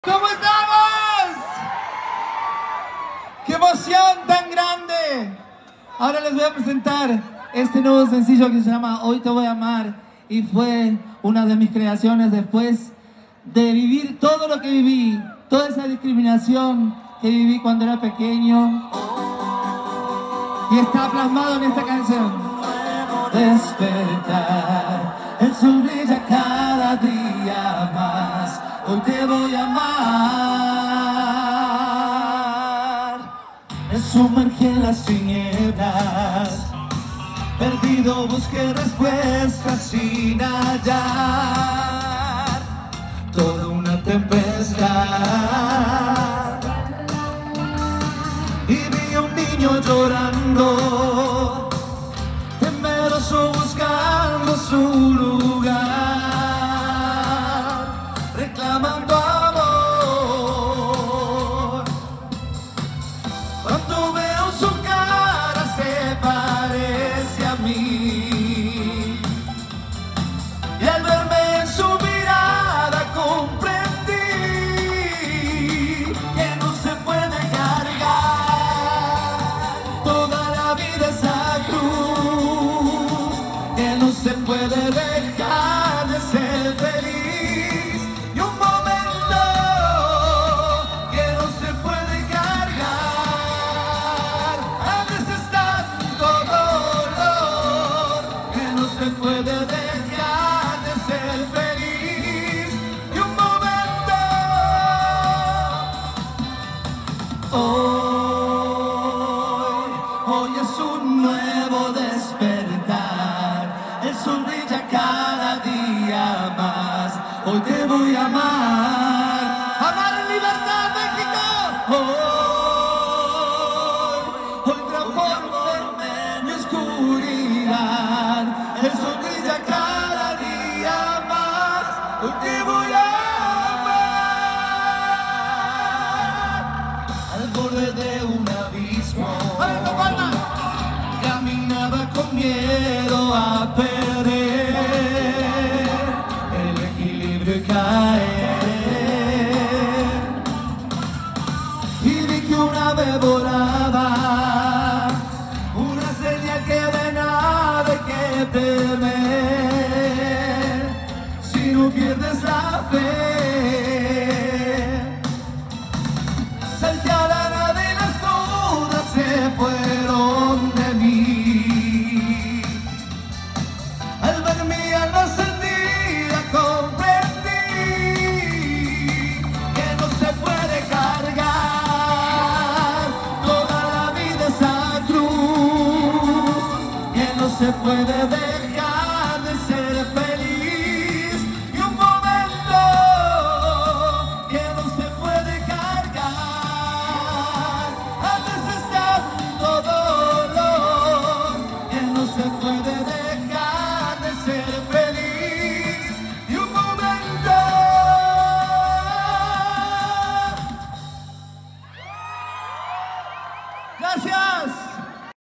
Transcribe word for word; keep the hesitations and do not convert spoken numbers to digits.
¿Cómo estamos? ¡Qué emoción tan grande! Ahora les voy a presentar este nuevo sencillo que se llama Hoy Te Voy a Amar, y fue una de mis creaciones después de vivir todo lo que viví, toda esa discriminación que viví cuando era pequeño, y está plasmado en esta canción. Despertar, el sol brilla cada día más. Hoy te voy a amar. Me sumergí en las tinieblas, perdido busqué respuestas sin hallar. Toda una tempestad, y vi a un niño llorando, temeroso buscando su lugar, reclamando amor. Cuando veo su cara se parece a mí, y al verme en su mirada comprendí que no se puede cargar toda la vida esa cruz, que no se puede dejar de ser feliz, y un momento que no se puede cargar. A veces tanto dolor que no se puede dejar de ser feliz, y un momento. Hoy, hoy es un nuevo despertar, el sol brilla cada día más. Hoy te voy a amar, amar en libertad, México. Hoy, hoy transforme mi oscuridad, el sol brilla cada día más. Hoy te voy a amar. Al borde de un abismo, caminaba con miedo a perder el equilibrio y caer, y vi que una ave volaba, una señal que de nada hay que temer si no pierdes la fe. Salté a la nada y las dudas se fueron de mí. Al ver mi alma encendida comprendí que no se puede cargar toda la vida esa cruz, que no se puede dejar